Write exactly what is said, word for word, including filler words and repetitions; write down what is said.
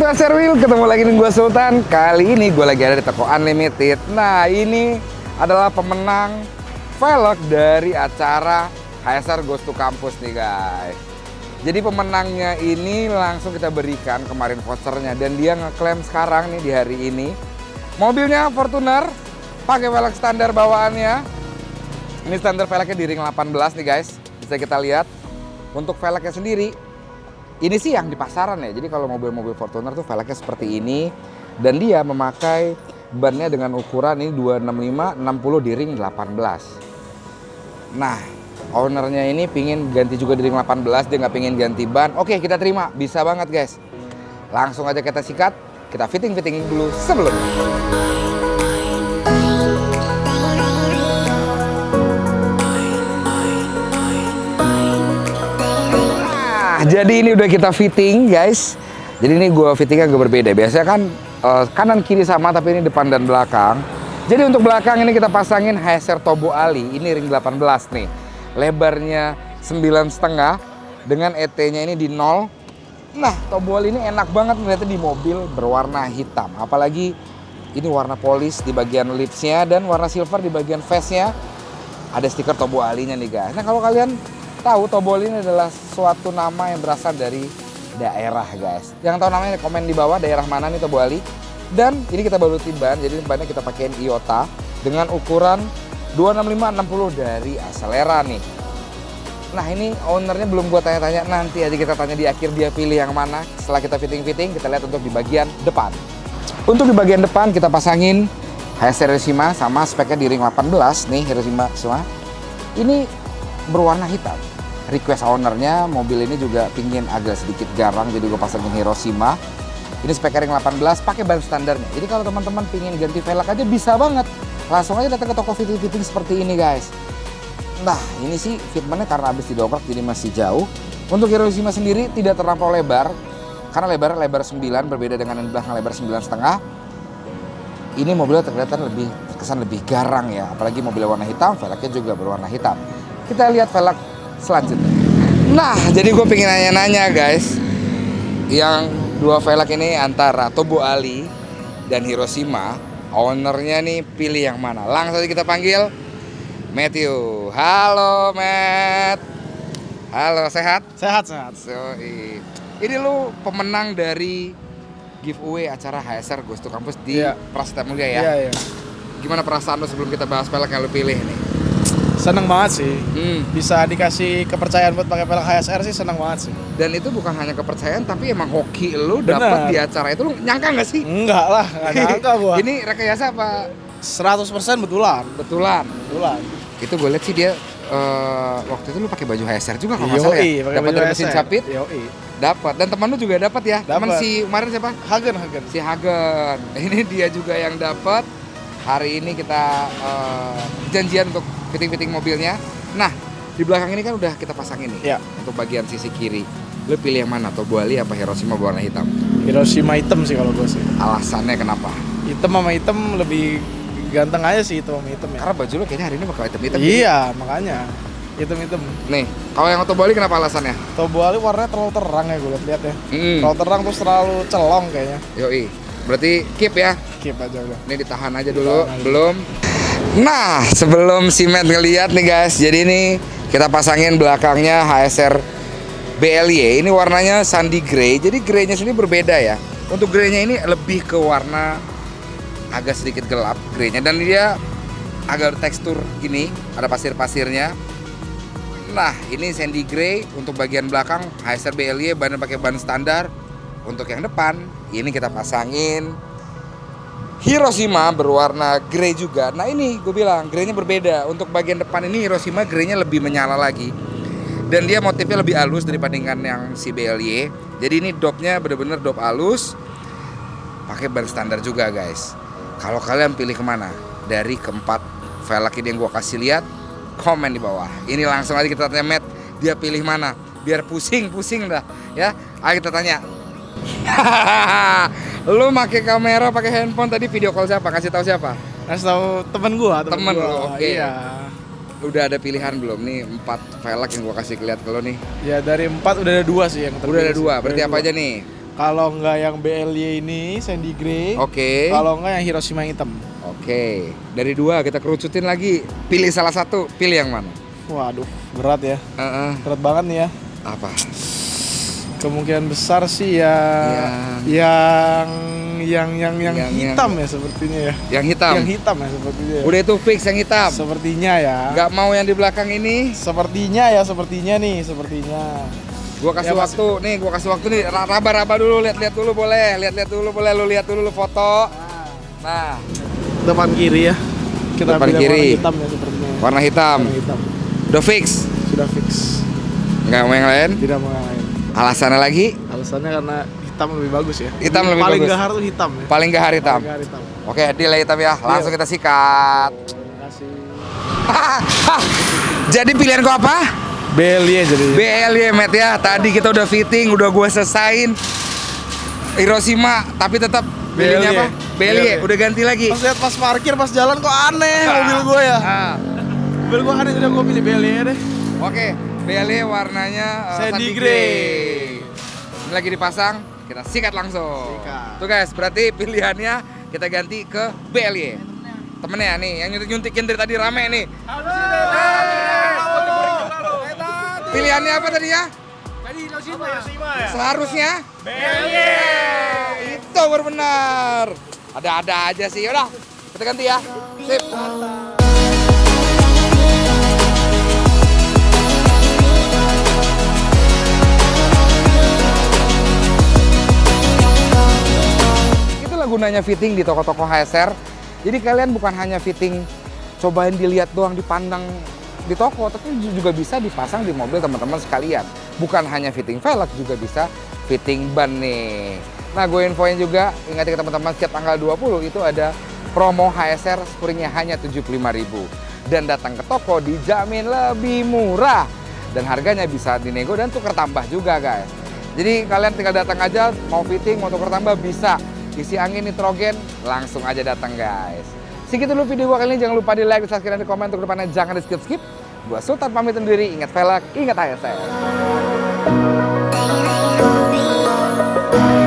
Sobat Serwil, ketemu lagi dengan gue Sultan. Kali ini gue lagi ada di toko Unlimited. Nah, ini adalah pemenang velg dari acara H S R Goes to Campus nih guys. Jadi pemenangnya ini langsung kita berikan kemarin vouchernya, dan dia ngeklaim sekarang nih di hari ini. Mobilnya Fortuner, pakai velg standar bawaannya. Ini standar velgnya di ring delapan belas nih guys. Bisa kita lihat. Untuk velgnya sendiri, ini sih yang di pasaran ya. Jadi kalau mobil-mobil Fortuner tuh velgnya seperti ini, dan dia memakai bannya dengan ukuran ini dua enam lima enam puluh di ring delapan belas. Nah, ownernya ini pingin ganti juga di ring delapan belas, dia nggak pingin ganti ban. Oke, kita terima, bisa banget guys. Langsung aja kita sikat, kita fitting-fitting dulu sebelumnya. Jadi ini udah kita fitting guys. Jadi ini gua fittingnya agak berbeda. Biasanya kan uh, kanan kiri sama, tapi ini depan dan belakang. Jadi untuk belakang ini kita pasangin H S R Tobo Ali. Ini ring delapan belas nih. Lebarnya sembilan koma lima dengan E T-nya ini di nol. Nah, Tobo Ali ini enak banget melihatnya di mobil berwarna hitam. Apalagi ini warna polis di bagian lipsnya dan warna silver di bagian face-nya. Ada stiker Tobo Ali-nya nih guys. Nah, kalau kalian tahu, Tobo Ali ini adalah suatu nama yang berasal dari daerah guys. Yang tahu namanya komen di bawah, daerah mana nih Tobo Ali. Dan ini kita balutin ban, jadi bannya kita pakein Iota dengan ukuran dua enam lima enam puluh dari Acelera nih. Nah, ini ownernya belum gua tanya-tanya, nanti aja kita tanya di akhir dia pilih yang mana. Setelah kita fitting-fitting, kita lihat untuk di bagian depan. Untuk di bagian depan kita pasangin H S R Hiroshima sama speknya di ring delapan belas nih, Hiroshima semua. Ini berwarna hitam. Request ownernya, mobil ini juga pingin agak sedikit garang, jadi gue pasangin Hiroshima. Ini spek ring delapan belas, pakai ban standarnya. Jadi kalau teman-teman pingin ganti velg aja bisa banget. Langsung aja datang ke toko fitting-fitting seperti ini guys. Nah, ini sih fitmentnya karena habis didongkrak jadi masih jauh. Untuk Hiroshima sendiri tidak terlampau lebar, karena lebar lebar sembilan, berbeda dengan yang belakang lebar sembilan koma lima. Ini mobilnya terlihat lebih kesan lebih garang ya, apalagi mobilnya warna hitam, velgnya juga berwarna hitam. Kita lihat velg selanjutnya. Nah, jadi gue pengen nanya-nanya guys, yang dua velg ini antara Tobo Ali dan Hiroshima, ownernya nih pilih yang mana? Langsung aja kita panggil Matthew. Halo Matt. Halo, sehat? Sehat, sehat. So, ini lu pemenang dari giveaway acara H S R Goes to Campus di yeah. Prasetya Mulia ya? Iya, iya. Gimana perasaan lu sebelum kita bahas velg yang lu pilih nih? Seneng banget sih, hmm. bisa dikasih kepercayaan buat pakai velg H S R sih, seneng banget sih. Dan itu bukan hanya kepercayaan, tapi emang hoki lu dapet di acara itu. Lu nyangka nggak sih? Enggak lah, nggak nyangka gua. Ini rekayasa apa? seratus persen betulan. Betulan. Betulan. Itu gue lihat sih dia uh, waktu itu lu pakai baju H S R juga kalau nggak salah ya. Dapat dari mesin capit. Yoi. Dapat. Dan teman lu juga dapat ya. Teman si kemarin siapa? Hagen, Hagen. Si Hagen. Ini dia juga yang dapat. Hari ini kita uh, janjian untuk fitting-fitting mobilnya. Nah, di belakang ini kan udah kita pasangin nih. Ya. Untuk bagian sisi kiri. Lu pilih yang mana? Tobo Ali apa Hiroshima berwarna hitam? Hiroshima hitam sih kalau gue sih. Alasannya kenapa? Hitam sama hitam lebih ganteng aja sih, hitam sama hitam ya. Karena baju lu kayaknya hari ini bakal hitam-hitam. Iya, gitu. Makanya hitam-hitam. Nih, kalau yang Tobo Ali kenapa alasannya? Tobo Ali warnanya terlalu terang ya, gue lihat ya. Mm. Terlalu terang terus terlalu celong kayaknya. Yoi. Berarti keep ya? Keep aja udah. Ini ditahan aja dulu, ditahan belum. Nah, sebelum si Matt ngeliat nih guys, jadi ini kita pasangin belakangnya H S R B L Y. Ini warnanya sandy grey, jadi greynya sini berbeda ya. Untuk greynya ini lebih ke warna agak sedikit gelap greynya, dan dia agak tekstur gini, ada pasir-pasirnya. Nah, ini sandy grey. Untuk bagian belakang H S R B L Y, ban pakai ban standar. Untuk yang depan, ini kita pasangin Hiroshima berwarna grey juga. Nah, ini gue bilang greynya berbeda. Untuk bagian depan ini Hiroshima greynya lebih menyala lagi. Dan dia motifnya lebih halus dibandingkan yang si B L Y. Jadi ini dopnya bener-bener dop halus. Pakai ban standar juga guys. Kalau kalian pilih kemana? Dari keempat velg ini yang gue kasih lihat, komen di bawah. Ini langsung aja kita tanya Matt, dia pilih mana? Biar pusing-pusing dah ya. Ayo kita tanya. Lu pakai kamera, pakai handphone, tadi video call siapa? Kasih tahu siapa? Kasih tahu temen gua, temen, temen gua. Lu, oke. Okay. Iya. Udah ada pilihan belum nih empat velg yang gua kasih lihat ke lo nih? Ya dari empat udah ada dua sih yang udah ada dua. Berarti ada apa dua. aja nih? Kalau nggak yang B L Y ini Sandy Grey. Oke. Kalau nggak yang Hiroshima yang hitam. Oke. Dari dua kita kerucutin lagi. Pilih salah satu. Pilih yang mana? Waduh, berat ya. Uh-uh. Berat banget nih ya. Apa? Kemungkinan besar sih ya yang yang yang yang, yang hitam yang... ya sepertinya ya. Yang hitam. Yang hitam ya sepertinya. Ya. Udah itu fix yang hitam. Sepertinya ya. Gak mau yang di belakang ini? Sepertinya ya, sepertinya nih, sepertinya. Gua kasih ya, waktu masih... nih, gua kasih waktu nih. Raba-raba dulu, lihat-lihat dulu boleh, lihat-lihat dulu boleh, lu lihat dulu lu foto. Nah, depan kiri ya. Kita depan kiri. Warna hitam ya sepertinya. Warna hitam. Warna hitam. Udah fix. Sudah fix. Nggak mau yang lain? Tidak mau yang lain. Alasannya lagi? Alasannya karena hitam lebih bagus ya. Hitam lebih paling bagus. Paling gahar tuh hitam ya. Paling gahar hitam. Paling gahar hitam. Oke, deal hitam ya. Langsung kita sikat. Oh, terima kasih. Jadi pilihan kau apa? B L Y jadi. B L Y Matt ya. Tadi kita udah fitting, udah gue selesain. Hiroshima, tapi tetap pilihnya apa? B L Y. Udah ganti lagi. Pas lihat pas parkir pas jalan kok aneh mobil gue ya. Ah. Mobil gue aneh, udah gue pilih B L Y deh. Oke, B L Y warnanya uh, Sandy Grey. Ini lagi dipasang, kita sikat langsung. Sikat. Tuh guys, berarti pilihannya kita ganti ke B L Y. Temennya nih, yang nyuntik-nyuntikin dari tadi rame nih. Pilihannya apa tadi ya? Tadi Hiroshima. Seharusnya B L Y. Itu benar. Ada-ada aja sih. Yaudah, kita ganti ya. Sip. Itulah gunanya fitting di toko-toko H S R. Jadi kalian bukan hanya fitting cobain dilihat doang, dipandang di toko, tapi juga bisa dipasang di mobil teman-teman sekalian. Bukan hanya fitting velg, juga bisa fitting ban nih. Nah, gue infoin juga, ingat ke teman-teman, setiap tanggal dua puluh itu ada promo H S R spuringnya hanya tujuh puluh lima ribu. Dan datang ke toko dijamin lebih murah. Dan harganya bisa dinego dan tuker tambah juga guys. Jadi kalian tinggal datang aja, mau fitting, mau tuker tambah bisa. Isi angin, nitrogen, langsung aja datang guys. Segitu dulu video gue kali ini, jangan lupa di like, di subscribe, dan di komen. Untuk depannya jangan di skip-skip. Gue Sultan pamit undur diri, ingat velg, ingat H S R.